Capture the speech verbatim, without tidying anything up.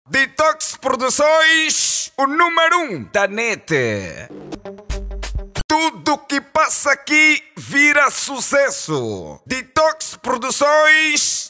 Detox Produções, o número um da net. Tudo que passa aqui vira sucesso. Detox Produções.